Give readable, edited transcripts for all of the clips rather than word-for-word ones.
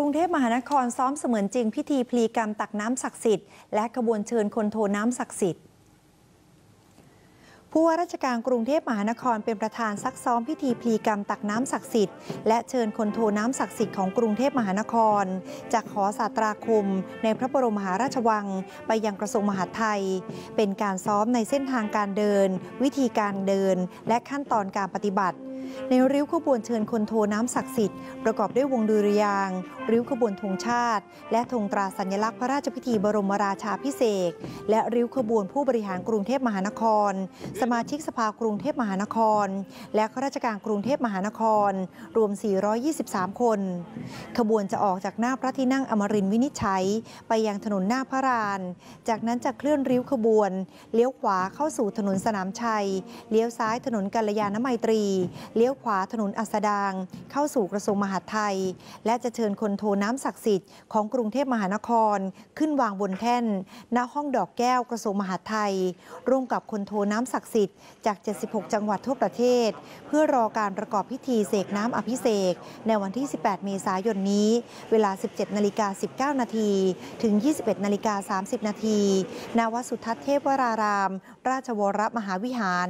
รุงเทพมหานครซ้อมเสมือนจริงพิธีพลีกรรมตักน้ำศักดิ์สิทธิ์และขบวนเชิญคนโทน้ำศักดิ์สิทธิ์ผู้ว่าราชการกรุงเทพมหานครเป็นประธานซักซ้อมพิธีพลีกรรมตักน้ำศักดิ์สิทธิ์และเชิญคนโทน้ำศักดิ์สิทธิ์ของกรุงเทพมหานครจากหอศาสตราคมในพระบรมมหาราชวังไปยังกระทรวงมหาดไทยเป็นการซ้อมในเส้นทางการเดินวิธีการเดินและขั้นตอนการปฏิบัติในริ้วขบวนเชิญคนโทน้ำศักดิ์สิทธิ์ประกอบด้วยวงดุริยางค์ริ้วขบวนธงชาติและธงตราสัญลักษณ์พระราชพิธีบรมราชาภิเษกและริ้วขบวนผู้บริหารกรุงเทพมหานครสมาชิกสภากรุงเทพมหานครและข้าราชการกรุงเทพมหานครรวม 423 คนขบวนจะออกจากหน้าพระที่นั่งอมรินทร์วินิจฉัยไปยังถนนหน้าพระลานจากนั้นจะเคลื่อนริ้วขบวนเลี้ยวขวาเข้าสู่ถนนสนามชัยเลี้ยวซ้ายถนนกัลยาณมัยตรีเลี้ยวขวาถนนอัสดางเข้าสู่กระทรวงมหาดไทยและจะเชิญคนโทน้ำศักดิ์สิทธิ์ของกรุงเทพมหานครขึ้นวางบนแท่นณห้องดอกแก้วกระทรวงมหาดไทยร่วมกับคนโทน้ำศักดิ์สิทธิ์จาก 76 จังหวัดทั่วประเทศเพื่อรอการประกอบพิธีเสกน้ำอภิเษกในวันที่ 18 เมษายนนี้เวลา 17:19 นาทีถึง 21:30 นาทีณ วัดสุทัศน์เทพวราราม ราชวรมหาวิหาร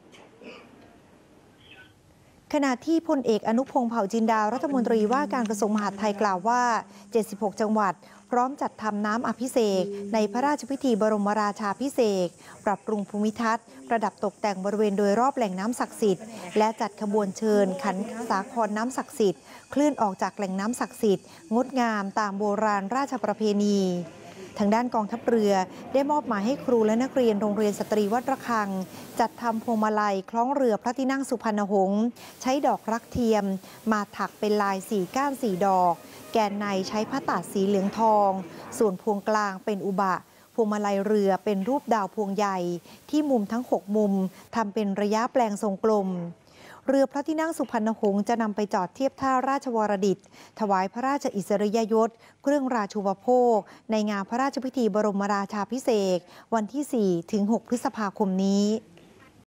ขณะที่พลเอกอนุพงษ์เผ่าจินดารัฐมนตรีว่าการกระทรวงมหาดไทยกล่าวว่า 76 จังหวัดพร้อมจัดทำน้ำอภิเษกในพระราชพิธีบรมราชาภิเษกปรับปรุงภูมิทัศน์ประดับตกแต่งบริเวณโดยรอบแหล่งน้ำศักดิ์สิทธิ์และจัดขบวนเชิญขันสาครน้ำศักดิ์สิทธิ์เคลื่อนออกจากแหล่งน้ำศักดิ์สิทธิ์งดงามตามโบราณราชประเพณีทางด้านกองทัพเรือได้มอบหมายให้ครูและนักเรียนโรงเรียนสตรีวัดระฆังจัดทำพวงมาลัยคล้องเรือพระที่นั่งสุพรรณหงษ์ใช้ดอกรักเทียมมาถักเป็นลาย4 ก้าน 4 ดอกแกนในใช้ผ้าตาดสีเหลืองทองส่วนพวงกลางเป็นอุบะพวงมาลัยเรือเป็นรูปดาวพวงใหญ่ที่มุมทั้ง6มุมทำเป็นระยะแปลงทรงกลมเรือพระที่นั่งสุพรรณหงษ์จะนำไปจอดเทียบท่าราชวรดิตถวายพระราชอิสริยยศเครื่องราชูปโภคในงานพระราชพิธีบรมราชาภิเษกวันที่ 4 ถึง 6 พฤษภาคมนี้